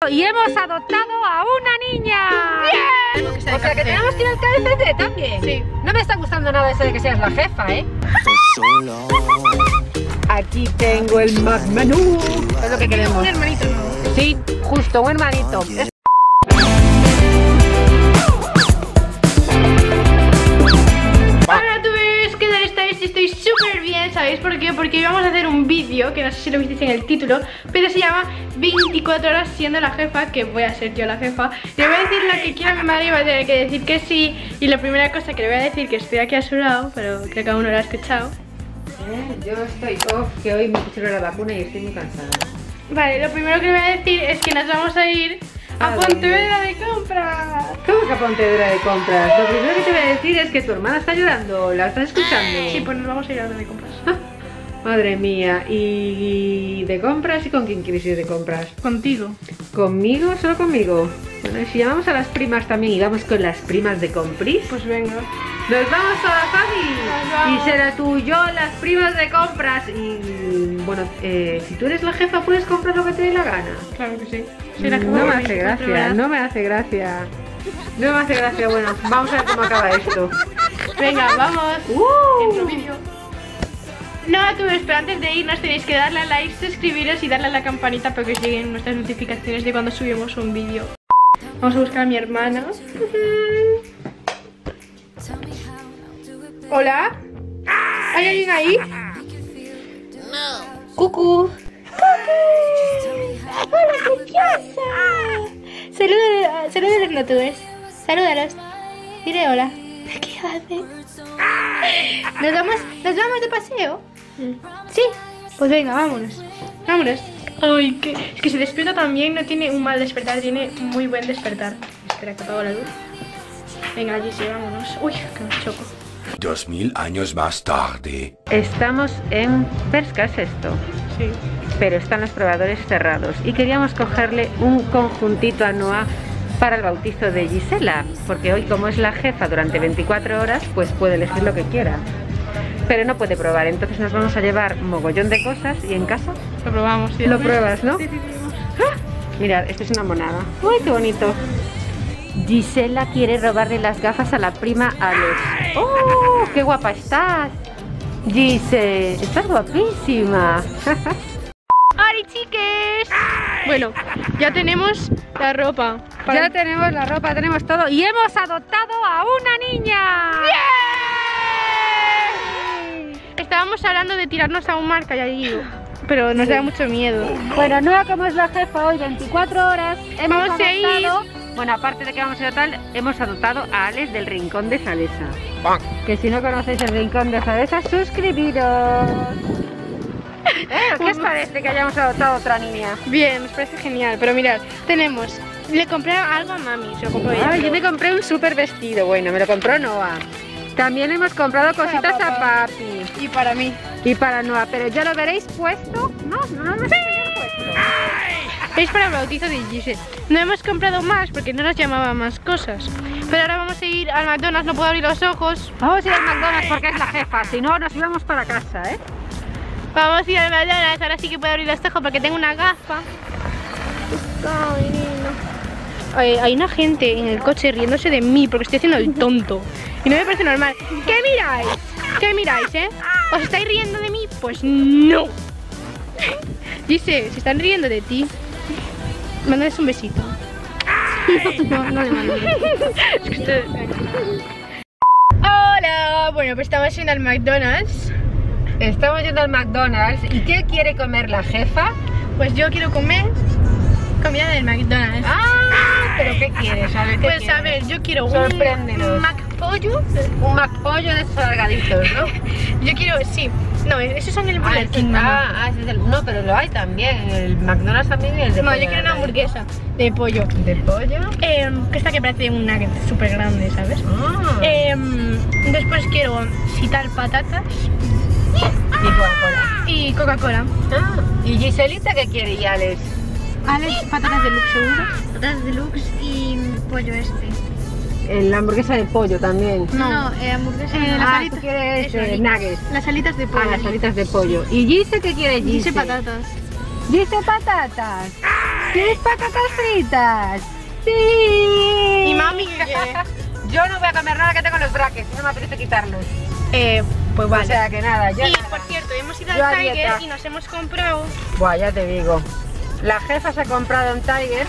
y hemos adoptado a una niña. ¡Bien! O sea que tenemos que ir al KFC también. Sí. No me está gustando nada eso de que seas la jefa, ¿eh? Aquí tengo el McMenú. Es lo que queremos. Un hermanito nuevo. Sí, justo, un hermanito. Hola, tú ves, ¿qué tal estáis? Estoy súper bien, ¿sabéis por qué? Porque íbamos a hacer un vídeo, que no sé si lo visteis en el título, pero se llama 24 horas siendo la jefa, que voy a ser yo la jefa. Le voy a decir lo que quiera mi madre y va a tener que decir que sí. Y la primera cosa que le voy a decir, que estoy aquí a su lado, pero creo que aún no lo ha escuchado. Yo estoy off, que hoy me pusieron la vacuna y estoy muy cansada. Vale, lo primero que le voy a decir es que nos vamos a ir a Pontevedra de compras. ¿Cómo que a Pontevedra de compras? Lo primero que te voy a decir es que tu hermana está llorando, ¿la estás escuchando? Sí, pues nos vamos a ir a de compras. Madre mía, ¿y de compras? ¿Y con quién quieres ir de compras? Contigo. ¿Conmigo? ¿Solo conmigo? Bueno, y si llamamos a las primas también y vamos con las primas de compris. Pues venga. ¡Nos vamos a la Fabi! Nos vamos. Y será tú y yo las primas de compras. Y bueno, si tú eres la jefa puedes comprar lo que te dé la gana. Claro que sí. Soy la jefa No de me hace 24 gracia, horas. no me hace gracia. No me hace gracia, bueno, vamos a ver cómo acaba esto. Venga, vamos. Intro vídeo. No, tú ves, pero antes de irnos tenéis que darle a like, suscribiros y darle a la campanita para que os lleguen nuestras notificaciones de cuando subimos un vídeo. Vamos a buscar a mi hermana. Hola. ¿Hay alguien ahí? No. Cucu. Hola, preciosa. Salúdalos, no tú ves. Salúdalos. Dile hola. ¿Qué haces? ¿Nos vamos de paseo? Sí. Pues venga, vámonos. Vámonos. Ay, que es que se despierta también, no tiene un mal despertar, tiene muy buen despertar. Espera que apago la luz. Venga, allí sí, vámonos. Uy, que me choco. 2000 años más tarde. Estamos en Bershka, ¿es esto? Sí. Pero están los probadores cerrados y queríamos cogerle un conjuntito a Noah para el bautizo de Gisela, porque hoy como es la jefa durante 24 horas, pues puede elegir lo que quiera. Pero no puede probar, entonces nos vamos a llevar mogollón de cosas y en casa Lo probamos. ¿Sí? lo pruebas, ¿no? Sí. ¡Ah! Mirad, esto es una monada. ¡Uy, qué bonito! Gisela quiere robarle las gafas a la prima Alex. ¡Oh, qué guapa estás! Gise, estás guapísima. ¡Hola, chiques! Bueno, ya tenemos la ropa. Ya tenemos la ropa, tenemos todo y hemos adoptado a una niña. Estábamos hablando de tirarnos a un mar, calladillo, pero nos da mucho miedo. Bueno, Noah, como es la jefa hoy 24 horas, hemos Vamos a ir. adoptado. Bueno, aparte de que vamos a ir tal, hemos adoptado a Alex del Rincón de Salesa. Que si no conocéis el Rincón de Salesa, suscribiros. ¿Qué os parece que hayamos adoptado a otra niña? Bien, nos parece genial, pero mirad, tenemos... Le compré algo a mami, se lo compró ella. Ay, yo me compré un súper vestido, bueno, me lo compró Noah. También hemos comprado cositas a papi. Y para mí. Y para Noah, pero ya lo veréis puesto. No lo hemos puesto. Es para el bautizo de Gise. No hemos comprado más porque no nos llamaban más cosas. Pero ahora vamos a ir al McDonald's, no puedo abrir los ojos. Vamos a ir al McDonald's porque es la jefa, si no nos íbamos para casa, ¿eh? Vamos a ir al McDonald's, ahora sí que puedo abrir los ojos porque tengo una gafa. Hay una gente en el coche riéndose de mí porque estoy haciendo el tonto. Y no me parece normal. ¿Qué miráis? ¿Qué miráis, ¿Os estáis riendo de mí? Pues no. Dice, se están riendo de ti. Mándales un besito. No le mando. Hola, bueno, pues estamos yendo al McDonald's. Estamos yendo al McDonald's. ¿Y qué quiere comer la jefa? Pues yo quiero comer comida del McDonald's. ¿Pero qué quieres? A ver, ¿qué Pues quieres? a ver, yo quiero Sorpréndenos. un McPollo. Un McPollo de esos alargaditos, ¿no? Yo quiero, sí. No, esos son el Burger King, mamá. Ese es el... No, pero lo hay también. El McDonald's también y el de No, pollo yo quiero una alargadito. hamburguesa de pollo. ¿De pollo? Que esta que parece un nugget súper grande, ¿sabes? Después quiero citar patatas Y Coca-Cola. y Coca-Cola. ¿Y Giselita qué quiere? ¿Y Alex? Alex, patatas deluxe seguro. Patatas deluxe y pollo este. La hamburguesa de pollo también. No, hamburguesa. Las ¿tú alitas. quieres Eso, nuggets? Las alitas de pollo. Las alitas de pollo. ¿Y Gise qué quiere? Dice patatas. Gise patatas. ¿Quieres patatas fritas? ¡Sí! ¿Y mami qué quiere? Yo no voy a comer nada que tengo los brackets, no me apetece quitarlos. Pues vale. O sea que nada, yo Y nada. por cierto, hemos ido Yo a al Tiger dieta. y nos hemos comprado... Buah, ya te digo. La jefa se ha comprado en Tiger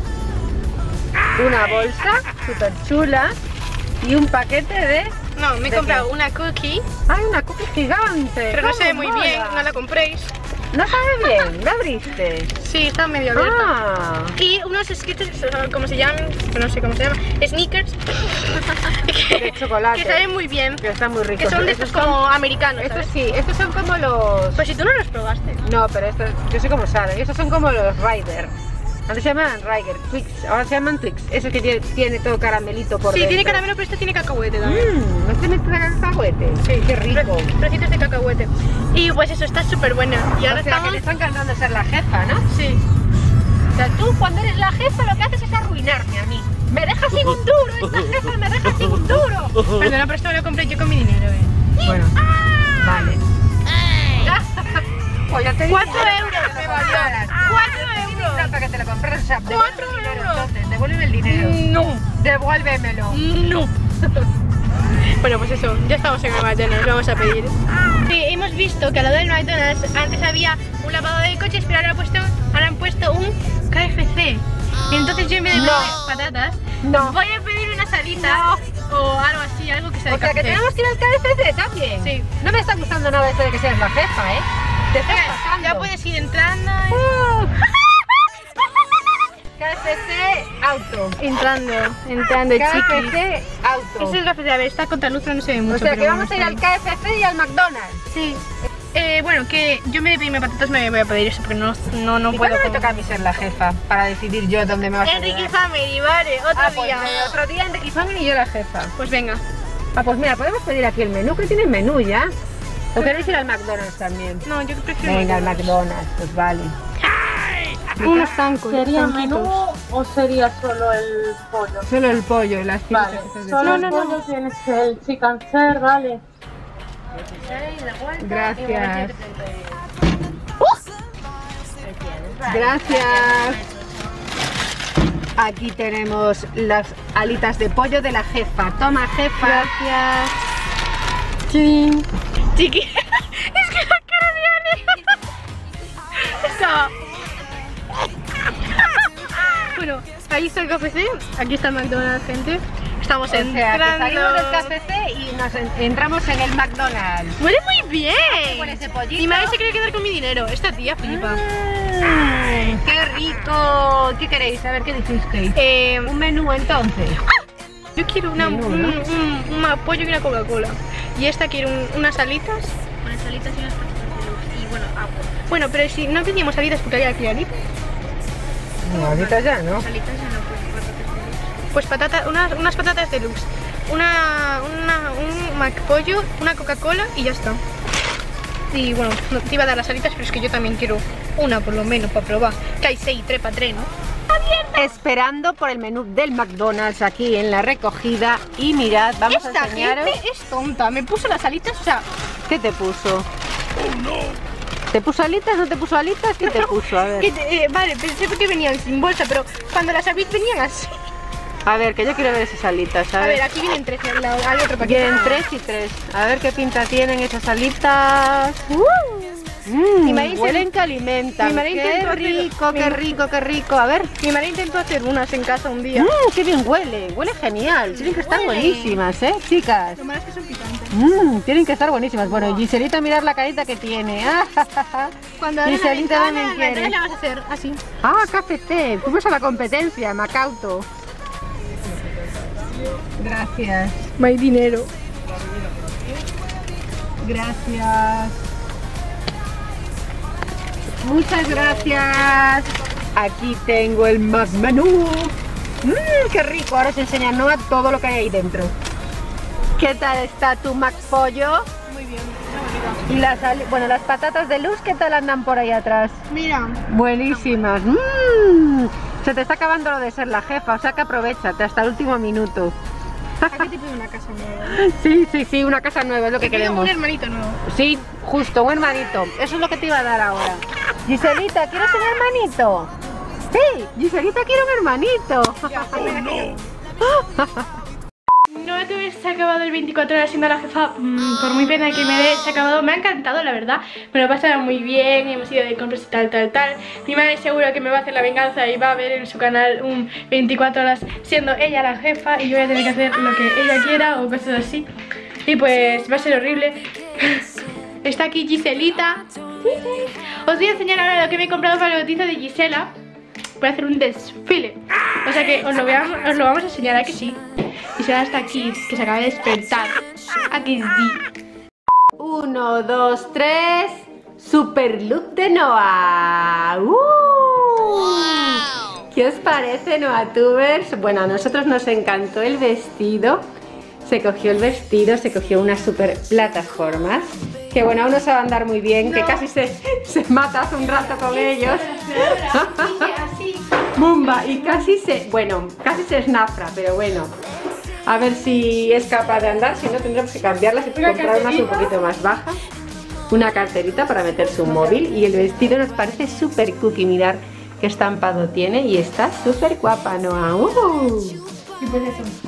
una bolsa súper chula y un paquete de... No, me he ¿De comprado qué? una cookie, ¡Ay, una cookie gigante! pero no se ve ¡Cómo muy bien, mola! no la compréis. ¿No sabe bien? ¿La abriste? Sí, está medio abierta. Ah, Y unos sketches, como se llaman, que no sé cómo se llaman, sneakers, de chocolate. que saben muy bien, Que están muy ricos. que son de estos como americanos, Estos ¿sabes? sí, estos son como los... Pues si tú no los probaste. No, pero estos, yo sé cómo saben. Estos son como los Ryder. Antes se llamaban Ryder, Twix, ahora se llaman Twix. Eso que tiene todo caramelito por Sí, dentro. tiene caramelo, pero este tiene cacahuete también. ¿No te metes cacahuete? Sí, Qué rico. Trocitos de cacahuete. Y pues eso, está súper buena. Y ahora O sea, que estamos... le está encantando ser la jefa, ¿no? Sí. O sea, tú cuando eres la jefa lo que haces es arruinarme a mí. Me dejas sin un duro, esta jefa me deja sin un duro. Perdona, pero esto me lo compré yo con mi dinero, Bueno, vale. Pues ya te dije 4 euros me valió. 4 euros. Para que te lo compres, o sea, 4 devuélveme el dinero, euros. entonces, devuélveme el dinero. No. Devuélvemelo. No. Bueno, pues eso, ya estamos en el McDonald's, vamos a pedir. Sí, hemos visto que al lado del McDonald's antes había un lavado de coches, pero ahora han puesto un KFC. Entonces yo en vez de pedir patatas, No. voy a pedir una salita o algo así, algo que sea de O sea, que KFC. tenemos que ir al KFC también. Sí. No me está gustando nada esto de que seas la jefa, ¿eh? Te estás pasando. Ya puedes ir entrando. KFC auto. Entrando, chiquis. KFC auto. Eso es la FD, a ver, está contra luz, no se ve mucho. O sea, pero que bueno, vamos a ir está al bien. KFC y al McDonald's. Sí. Bueno, que yo me de pedirme patatas me voy a pedir eso porque no ¿Y puedo. cuándo me comer. toca a mí ser la jefa? Para decidir yo dónde me vas a Enrique quedar. Family, vale, otro Ah, pues día. otro día Enrique Family y yo la jefa. Pues venga. Ah, pues mira, podemos pedir aquí el menú, que tiene menú ya. ¿O queréis ir al McDonald's también? No, yo prefiero. Venga, al McDonald's, pues vale. Unos tancos. ¿Sería tanquitos. menú o sería solo el pollo? Solo el pollo, las piezas Vale, esas de solo el no, pollo tienes el chicken ser, vale. Gracias. Gracias. Aquí tenemos las alitas de pollo de la jefa. Toma, jefa. Gracias. Chin. Chiqui. Es que la cara de Ale. Está. Bueno, ahí está el KFC. Aquí está el McDonald's, gente. Estamos O sea, que entrando. salimos del KFC y entramos en el McDonald's. Huele muy bien. Con ese pollito. Mi madre se quiere quedar con mi dinero. Esta tía flipa. ¡Qué rico! ¿Qué queréis? A ver, ¿qué dijisteis? Un menú entonces. Yo quiero una, Menú, ¿no? un pollo y una Coca-Cola. Y esta quiere unas alitas. Unas alitas y unas patatas de luz. Y bueno, agua. Bueno, pero si no pedíamos alitas porque había aquí alitas. No, ahorita ya, ¿no? Alitas ya no, pues patatas de luz. Pues unas patatas deluxe. Un McPollo, una Coca-Cola y ya está. Y bueno, no te iba a dar las alitas, pero es que yo también quiero una por lo menos para probar. Que hay 6, 3 para 3, ¿no? Esperando por el menú del McDonald's aquí en la recogida. Y mirad, vamos Esta a enseñaros. gente es tonta. Me puso las alitas, o sea, ¿Qué te puso? ¿Te puso alitas? ¿No te puso alitas? ¿Qué te puso? A ver. vale, pensé que venían sin bolsa, pero cuando las abrís venían así. A ver, que yo quiero ver esas alitas. A ver, aquí vienen 3, hay otro paquete. Vienen 3 y 3. A ver qué pinta tienen esas alitas. Mi madre se- Huelen que alimentan. mi madre Qué intentó hacer- rico, mi- qué rico, qué rico. A ver. Mi madre intentó hacer unas en casa un día. Qué bien huele. Huele genial. Tienen que estar Huele. buenísimas, ¿eh, chicas? Lo malo es que son picantes. Tienen que estar buenísimas. Bueno, Giselita, mirad la carita que tiene. Cuando abres la Giselita ventana, también la quiere. entrada la vas a hacer así. Ah, KFC. Fuimos a la competencia, Macauto. Gracias. No hay dinero. Gracias. Muchas gracias. Aquí tengo el más menú. ¡Qué rico! Ahora os enseña Noah todo lo que hay ahí dentro. ¿Qué tal está tu McPollo? Muy bien. Y las, las patatas de luz, ¿qué tal andan por ahí atrás? Mira. Buenísimas. Se te está acabando lo de ser la jefa, o sea que aprovechate hasta el último minuto. ¿A qué te pido una casa nueva? Sí, una casa nueva es lo que Te pido queremos. un hermanito nuevo. Sí, justo, un hermanito. Eso es lo que te iba a dar ahora. Giselita, ¿quieres un hermanito? ¡Hey! Giselita quiere un hermanito. No que hubiese acabado el 24 horas siendo la jefa, por muy pena que me dé, se ha acabado. Me ha encantado, la verdad. Me lo he pasado muy bien, hemos ido de compras y tal. Mi madre seguro que me va a hacer la venganza y va a ver en su canal un 24 horas siendo ella la jefa y yo voy a tener que hacer lo que ella quiera o cosas así. Y pues va a ser horrible. Está aquí Giselita. Os voy a enseñar ahora lo que me he comprado para el bautizo de Gisela. Voy a hacer un desfile. O sea que os lo vamos a enseñar, ¿a que sí? Gisela está aquí, que se acaba de despertar. Aquí sí. 1, 2, 3. Super look de Noah. ¿Qué os parece, NoahTubers? Bueno, a nosotros nos encantó el vestido. Se cogió el vestido, se cogió unas super plataformas. Que bueno, aún no sabe andar muy bien, que casi se mata hace un rato con ellos. Así. Mumba, y casi se esnafra, pero bueno. A ver si es capaz de andar, si no tendremos que cambiarlas y comprar unas un poquito más bajas. Una carterita para meter su móvil y el vestido nos parece súper cookie, mirad qué estampado tiene y está súper guapa, Noah. Y pues eso.